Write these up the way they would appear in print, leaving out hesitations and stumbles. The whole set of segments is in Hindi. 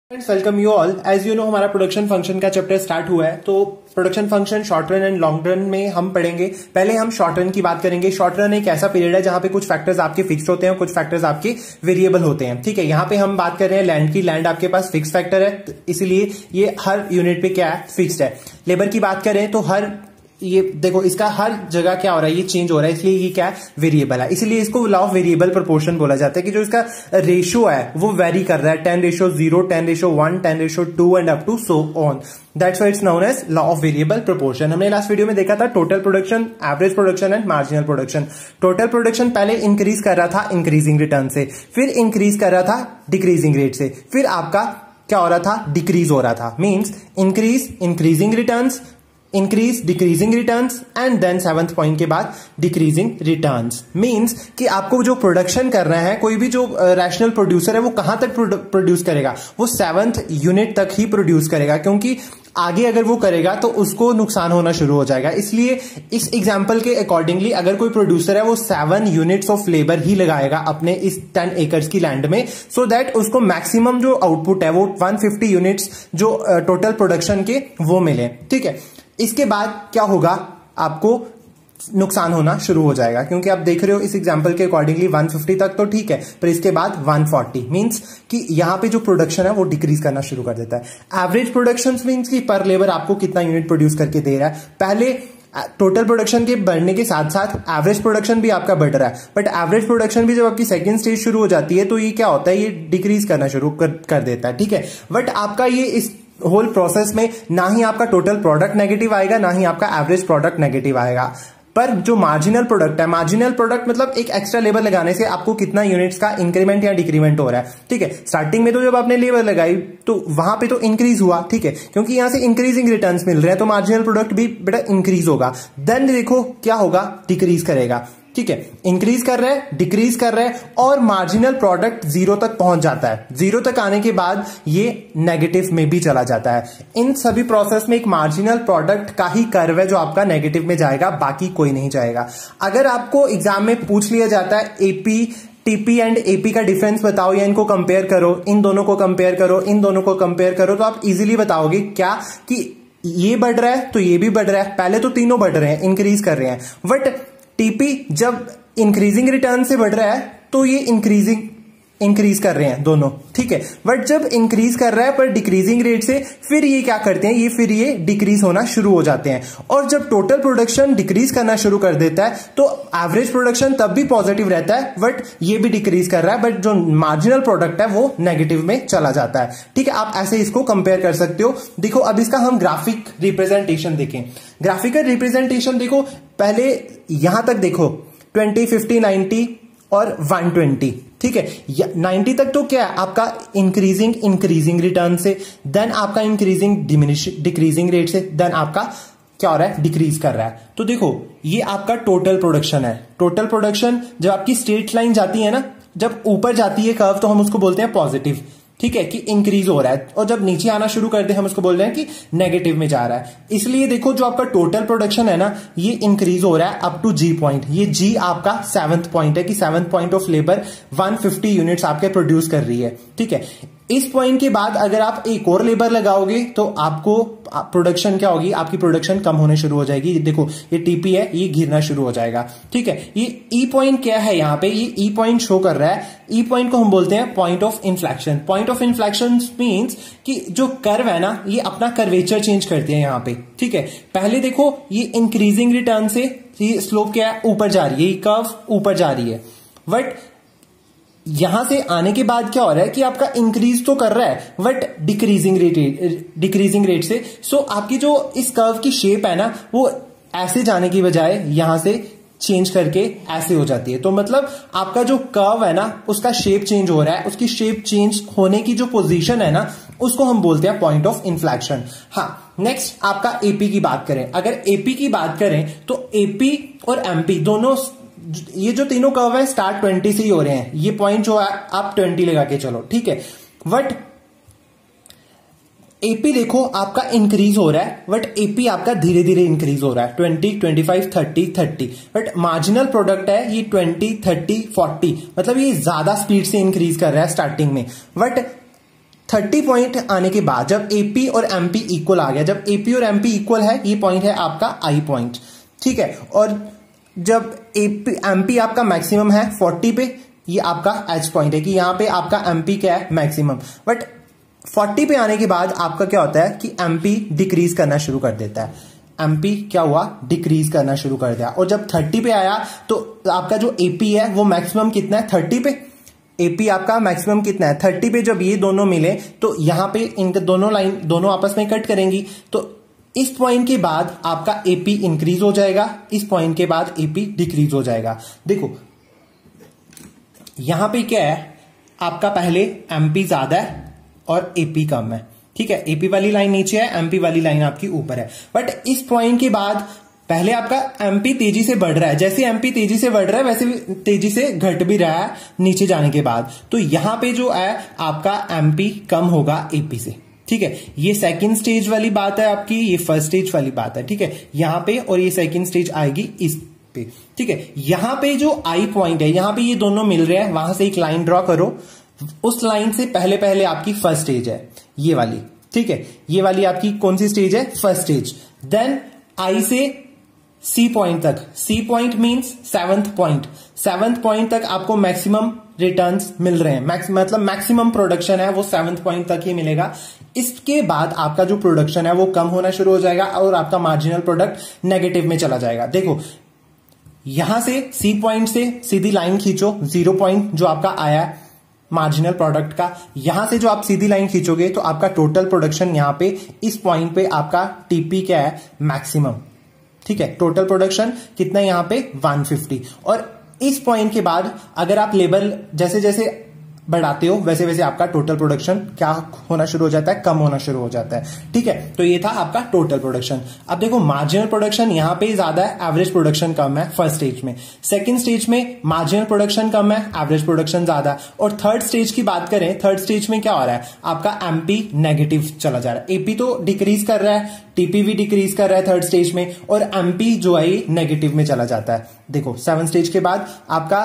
Friends welcome you all. As you know हमारा प्रोडक्शन फंक्शन का चैप्टर स्टार्ट हुआ है। तो production function short run and long run में हम पढ़ेंगे। पहले हम शॉर्ट रन की बात करेंगे। शॉर्ट रन एक ऐसा पीरियड है जहां पे कुछ फैक्टर्स आपके फिक्स्ड होते हैं, कुछ फैक्टर्स आपके वेरिएबल होते हैं। ठीक है, यहाँ पे हम बात कर रहे हैं लैंड की। लैंड आपके पास फिक्स फैक्टर है, इसीलिए ये हर यूनिट पे क्या है, फिक्स्ड है। लेबर की बात करें तो हर ये देखो इसका हर जगह क्या हो रहा है, ये चेंज हो रहा है, इसलिए ये क्या है, वेरिएबल है। इसीलिए इसको लॉ ऑफ वेरिएबल प्रोपोर्शन बोला जाता है कि जो इसका रेशियो है वो वेरी कर रहा है, 10:0, 10:1, 10:2 and up to so on. That's why it's known as law of variable proportion. हमने लास्ट वीडियो में देखा था total production, average production and marginal production. Total production पहले इंक्रीज कर रहा था इंक्रीजिंग रिटर्न से, फिर इंक्रीज कर रहा था डिक्रीजिंग रेट से, फिर आपका क्या हो रहा था, डिक्रीज हो रहा था। Means increase increasing returns, increase decreasing returns and then 7th point के बाद डिक्रीजिंग रिटर्न्स। मींस कि आपको जो प्रोडक्शन करना है, कोई भी जो रैशनल प्रोड्यूसर है वो कहां तक प्रोड्यूस करेगा, वो 7th यूनिट तक ही प्रोड्यूस करेगा, क्योंकि आगे अगर वो करेगा तो उसको नुकसान होना शुरू हो जाएगा। इसलिए इस एग्जाम्पल के अकॉर्डिंगली अगर कोई प्रोड्यूसर है वो 7 यूनिट्स ऑफ लेबर ही लगाएगा अपने इस 10 एकर्स की लैंड में, सो दैट उसको मैक्सिमम जो आउटपुट है वो 150 यूनिट्स जो टोटल प्रोडक्शन के वो मिले। ठीक है, इसके बाद क्या होगा, आपको नुकसान होना शुरू हो जाएगा, क्योंकि आप देख रहे हो इस एग्जांपल के अकॉर्डिंगली 150 तक तो ठीक है, पर इसके बाद 140 मींस कि यहां पे जो प्रोडक्शन है वो डिक्रीज करना शुरू कर देता है। एवरेज प्रोडक्शन मींस कि पर लेबर आपको कितना यूनिट प्रोड्यूस करके दे रहा है। पहले टोटल प्रोडक्शन के बढ़ने के साथ साथ एवरेज प्रोडक्शन भी आपका बढ़ रहा है, बट एवरेज प्रोडक्शन भी जब आपकी सेकंड स्टेज शुरू हो जाती है तो ये क्या होता है, ये डिक्रीज करना शुरू कर देता है। ठीक है, बट आपका ये इस होल प्रोसेस में ना ही आपका टोटल प्रोडक्ट नेगेटिव आएगा, ना ही आपका एवरेज प्रोडक्ट नेगेटिव आएगा। पर जो मार्जिनल प्रोडक्ट है, मार्जिनल प्रोडक्ट मतलब एक एक्स्ट्रा लेबर लगाने से आपको कितना यूनिट्स का इंक्रीमेंट या डिक्रीमेंट हो रहा है। ठीक है, स्टार्टिंग में तो जब आपने लेबर लगाई तो वहां पे तो इंक्रीज हुआ, ठीक है, क्योंकि यहां से इंक्रीजिंग रिटर्न्स मिल रहे हैं तो मार्जिनल प्रोडक्ट भी बेटा इंक्रीज होगा। देन देखो क्या होगा, डिक्रीज करेगा। ठीक है, इंक्रीज कर रहा है, डिक्रीज कर रहा है और मार्जिनल प्रोडक्ट 0 तक पहुंच जाता है। 0 तक आने के बाद ये नेगेटिव में भी चला जाता है। इन सभी प्रोसेस में एक मार्जिनल प्रोडक्ट का ही कर्व है जो आपका नेगेटिव में जाएगा, बाकी कोई नहीं जाएगा। अगर आपको एग्जाम में पूछ लिया जाता है एपी टीपी एंड एपी का डिफरेंस बताओ या इनको कंपेयर करो, इन दोनों को कंपेयर करो, इन दोनों को कंपेयर करो, तो आप इजीली बताओगे क्या कि ये बढ़ रहा है तो ये भी बढ़ रहा है। पहले तो तीनों बढ़ रहे हैं, इंक्रीज कर रहे हैं, बट टीपी जब इंक्रीजिंग रिटर्न से बढ़ रहा है तो ये इंक्रीज कर रहे हैं दोनों। ठीक है, बट जब इंक्रीज कर रहा है पर डिक्रीजिंग रेट से, फिर ये क्या करते हैं, फिर ये डिक्रीज होना शुरू हो जाते हैं। और जब टोटल प्रोडक्शन डिक्रीज करना शुरू कर देता है तो एवरेज प्रोडक्शन तब भी पॉजिटिव रहता है, बट ये भी डिक्रीज कर रहा है, बट जो मार्जिनल प्रोडक्ट है वो नेगेटिव में चला जाता है। ठीक है, आप ऐसे इसको कंपेयर कर सकते हो। देखो अब इसका हम ग्राफिक रिप्रेजेंटेशन देखें। ग्राफिकल रिप्रेजेंटेशन देखो, पहले यहां तक देखो 20, 50, 90 और 120। ठीक है, 90 तक तो क्या है आपका इंक्रीजिंग रिटर्न से, देन आपका डिक्रीजिंग रेट से, देन आपका क्या हो रहा है, डिक्रीज कर रहा है। तो देखो ये आपका टोटल प्रोडक्शन है। टोटल प्रोडक्शन जब आपकी स्ट्रेट लाइन जाती है ना, जब ऊपर जाती है कर्व तो हम उसको बोलते हैं पॉजिटिव। ठीक है, कि इंक्रीज हो रहा है, और जब नीचे आना शुरू करते हैं हम उसको बोल रहे हैं कि नेगेटिव में जा रहा है। इसलिए देखो जो आपका टोटल प्रोडक्शन है ना, ये इंक्रीज हो रहा है अप टू जी पॉइंट। ये जी आपका 7th पॉइंट है कि 7th point of labour 150 units आपके प्रोड्यूस कर रही है। ठीक है, इस पॉइंट के बाद अगर आप एक और लेबर लगाओगे तो आपको प्रोडक्शन क्या होगी, आपकी प्रोडक्शन कम होने शुरू हो जाएगी। देखो ये टीपी है, ये गिरना शुरू हो जाएगा। ठीक है, ये ई पॉइंट क्या है, यहां पे ये ई पॉइंट शो कर रहा है। ई पॉइंट को हम बोलते हैं point of inflection. Point of inflection means कि जो कर्व है ना, ये अपना कर्वेचर चेंज करती है यहां पे। ठीक है, पहले देखो ये इंक्रीजिंग रिटर्न से ये स्लोप क्या है, ऊपर जा रही है, ये कर्व ऊपर जा रही है, बट यहां से आने के बाद क्या हो रहा है कि आपका इंक्रीज तो कर रहा है बट डिक्रीजिंग रेट से। सो आपकी जो इस कर्व की शेप है ना, वो ऐसे जाने की बजाय यहां से चेंज करके ऐसे हो जाती है। तो मतलब आपका जो कर्व है ना, उसका शेप चेंज हो रहा है, उसकी शेप चेंज होने की जो पोजीशन है ना, उसको हम बोलते हैं पॉइंट ऑफ इन्फ्लेक्शन। हाँ, नेक्स्ट आपका एपी की बात करें। अगर एपी की बात करें तो एपी और एमपी दोनों, ये जो तीनों कर्व है स्टार्ट 20 से ही हो रहे हैं। ये पॉइंट जो है आप 20 लगा के चलो, ठीक है, बट एपी देखो आपका इंक्रीज हो रहा है, बट एपी आपका धीरे धीरे इंक्रीज हो रहा है 20, 25, 30, बट मार्जिनल प्रोडक्ट है ये 20, 30, 40, मतलब ये ज्यादा स्पीड से इंक्रीज कर रहा है स्टार्टिंग में, बट 30 पॉइंट आने के बाद जब एपी और एमपी इक्वल आ गया, जब एपी और एमपी इक्वल है, ये पॉइंट है आपका आई पॉइंट, ठीक है। और जब एमपी आपका मैक्सिमम है 40 पे, ये आपका एच पॉइंट है कि यहां पे आपका एमपी क्या है, मैक्सिमम। बट 40 पे आने के बाद आपका क्या होता है कि एमपी डिक्रीज करना शुरू कर देता है। एमपी क्या हुआ, डिक्रीज करना शुरू कर दिया। और जब 30 पे आया तो आपका जो एपी है वो मैक्सिमम कितना है, 30 पे। एपी आपका मैक्सिमम कितना है, 30 पे। जब ये दोनों मिले तो यहां पे इनके दोनों लाइन दोनों आपस में कट करेंगी, तो इस पॉइंट के बाद आपका एपी इंक्रीज हो जाएगा, इस पॉइंट के बाद एपी डिक्रीज हो जाएगा। देखो यहां पे क्या है, आपका पहले एमपी ज्यादा है और एपी कम है, ठीक है। एपी वाली लाइन नीचे है, एमपी वाली लाइन आपकी ऊपर है। बट इस पॉइंट के बाद पहले आपका एमपी तेजी से बढ़ रहा है, जैसे एमपी तेजी से बढ़ रहा है वैसे तेजी से घट भी रहा है नीचे जाने के बाद। तो यहां पे जो है आपका एमपी कम होगा एपी से, ठीक है। ये सेकंड स्टेज वाली बात है आपकी, ये फर्स्ट स्टेज वाली बात है, ठीक है। यहां पे और ये सेकंड स्टेज आएगी इस पे, ठीक है। यहां पे जो आई पॉइंट है, यहां पे ये दोनों मिल रहे हैं, वहां से एक लाइन ड्रॉ करो। उस लाइन से पहले पहले आपकी फर्स्ट स्टेज है ये वाली, ठीक है। ये वाली आपकी कौन सी स्टेज है, फर्स्ट स्टेज। देन आई से सी पॉइंट तक, C point means seventh point, seventh point तक आपको मैक्सिमम रिटर्न्स मिल रहे हैं, मतलब मैक्सिमम प्रोडक्शन है वो सेवंथ पॉइंट तक ही मिलेगा। इसके बाद आपका जो प्रोडक्शन है वो कम होना शुरू हो जाएगा और आपका मार्जिनल प्रोडक्ट नेगेटिव में चला जाएगा। देखो यहां से सी पॉइंट से सीधी लाइन खींचो, 0 पॉइंट जो आपका आया है मार्जिनल प्रोडक्ट का, यहां से जो आप सीधी लाइन खींचोगे तो आपका टोटल प्रोडक्शन यहां पे इस पॉइंट पे आपका टीपी क्या है, मैक्सिमम, ठीक है। टोटल प्रोडक्शन कितना है यहां पे 150। और इस पॉइंट के बाद अगर आप लेवल जैसे जैसे बढ़ाते हो वैसे वैसे आपका टोटल प्रोडक्शन क्या होना शुरू हो जाता है, कम होना शुरू हो जाता है, ठीक है। तो ये था आपका टोटल प्रोडक्शन। अब देखो मार्जिनल प्रोडक्शन यहां पे ज्यादा है, एवरेज प्रोडक्शन कम है फर्स्ट स्टेज में। सेकंड स्टेज में मार्जिनल प्रोडक्शन कम है, एवरेज प्रोडक्शन ज्यादा है। और थर्ड स्टेज की बात करें, थर्ड स्टेज में क्या हो रहा है, आपका एमपी नेगेटिव चला जा रहा है, एपी तो डिक्रीज कर रहा है, टीपी भी डिक्रीज कर रहा है थर्ड स्टेज में, और एमपी जो है नेगेटिव में चला जाता है। देखो 7 स्टेज के बाद आपका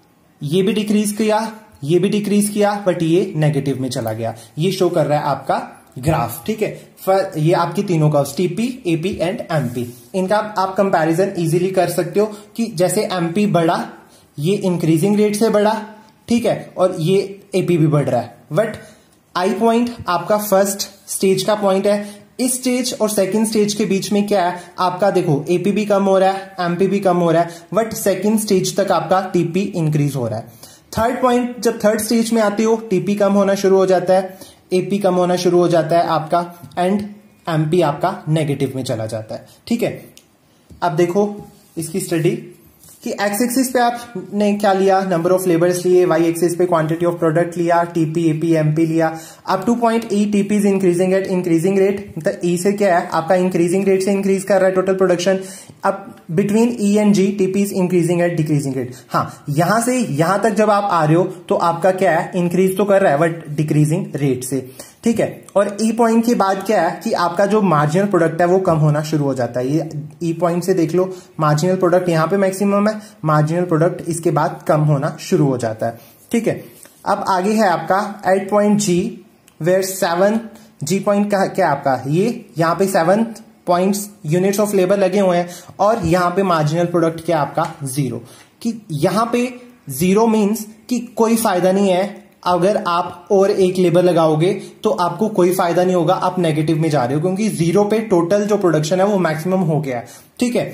ये भी डिक्रीज किया, ये भी डिक्रीज किया, बट ये नेगेटिव में चला गया। ये शो कर रहा है आपका ग्राफ, ठीक है। ये आपकी तीनों का टीपी, एपी एंड एमपी, इनका आप कंपैरिजन इजीली कर सकते हो कि जैसे एमपी बढ़ा, ये इंक्रीजिंग रेट से बढ़ा, ठीक है, और ये एपी भी बढ़ रहा है। बट आई पॉइंट आपका फर्स्ट स्टेज का पॉइंट है, इस स्टेज और सेकंड स्टेज के बीच में क्या है आपका, देखो एपी भी कम हो रहा है, एमपी भी कम हो रहा है, बट सेकंड स्टेज तक आपका टीपी इंक्रीज हो रहा है। थर्ड पॉइंट, जब थर्ड स्टेज में आती हो टीपी कम होना शुरू हो जाता है, एपी कम होना शुरू हो जाता है आपका, एंड एमपी आपका नेगेटिव में चला जाता है, ठीक है। अब देखो इसकी स्टडी कि एक्स एक्सिस पे आपने क्या लिया, नंबर ऑफ लेबर्स लिए, वाई एक्सिस पे क्वांटिटी ऑफ प्रोडक्ट लिया, टीपी, एपी, एमपी लिया। Up to point E TP is increasing at increasing rate, मतलब ई से क्या है आपका इंक्रीजिंग रेट से इंक्रीज कर रहा है टोटल प्रोडक्शन। अब between E and G TP is increasing at decreasing rate. हाँ, यहां से यहां तक जब आप आ रहे हो तो आपका क्या है, इंक्रीज तो कर रहा है बट डिक्रीजिंग रेट से, ठीक है। और ई पॉइंट के बाद क्या है कि आपका जो मार्जिनल प्रोडक्ट है वो कम होना शुरू हो जाता है। ये ई पॉइंट से देख लो, मार्जिनल प्रोडक्ट यहां पे मैक्सिमम है, मार्जिनल प्रोडक्ट इसके बाद कम होना शुरू हो जाता है, ठीक है। अब आगे है आपका at point G, where 7 G point का क्या है आपका, ये यहां पे 7 पॉइंट्स यूनिट्स ऑफ लेबर लगे हुए हैं, और यहां पे मार्जिनल प्रोडक्ट क्या आपका 0, कि यहां पे 0 मीन्स कि कोई फायदा नहीं है। अगर आप और एक लेबर लगाओगे तो आपको कोई फायदा नहीं होगा, आप नेगेटिव में जा रहे हो, क्योंकि 0 पे टोटल जो प्रोडक्शन है वो मैक्सिमम हो गया है, ठीक है।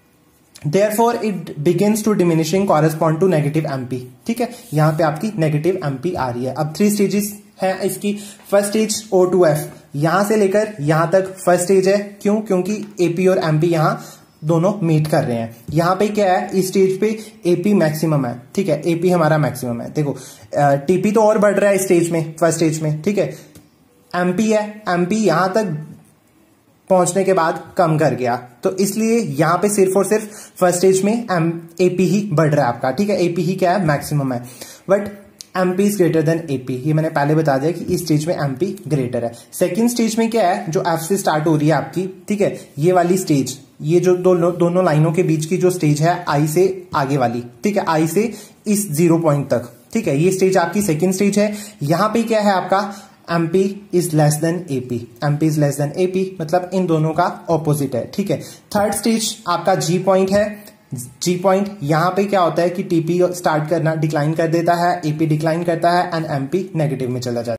Therefore it begins to diminishing correspond to negative MP, ठीक है। यहां पे आपकी नेगेटिव एमपी आ रही है। अब 3 स्टेजेस है इसकी। फर्स्ट स्टेज O2F, यहां से लेकर यहां तक फर्स्ट स्टेज है, क्यों, क्योंकि एपी और एमपी यहां दोनों मीट कर रहे हैं। यहां पे क्या है, इस स्टेज पे एपी मैक्सिमम है, ठीक है, एपी हमारा मैक्सिमम है। देखो टीपी तो और बढ़ रहा है इस स्टेज में, फर्स्ट स्टेज में, ठीक है। एमपी है, एमपी यहां तक पहुंचने के बाद कम कर गया, तो इसलिए यहां पे सिर्फ और सिर्फ फर्स्ट स्टेज में एपी ही बढ़ रहा है आपका, ठीक है। एपी ही क्या है, मैक्सिमम है, but MP is greater than AP. ये मैंने पहले बता दिया कि इस स्टेज में एमपी ग्रेटर है। सेकंड स्टेज में क्या है, जो एफ से स्टार्ट हो रही है आपकी, ठीक है, ये वाली स्टेज, ये जो दोनों लाइनों के बीच की जो स्टेज है आई से आगे वाली, ठीक है, आई से इस 0 पॉइंट तक, ठीक है, ये स्टेज आपकी सेकंड स्टेज है। यहां पे क्या है आपका MP is less than AP, MP is less than AP मतलब इन दोनों का ऑपोजिट है, ठीक है। थर्ड स्टेज आपका G पॉइंट है। G पॉइंट यहाँ पे क्या होता है कि TP स्टार्ट करना डिक्लाइन कर देता है, AP डिक्लाइन करता है एंड MP नेगेटिव में चला जाता है।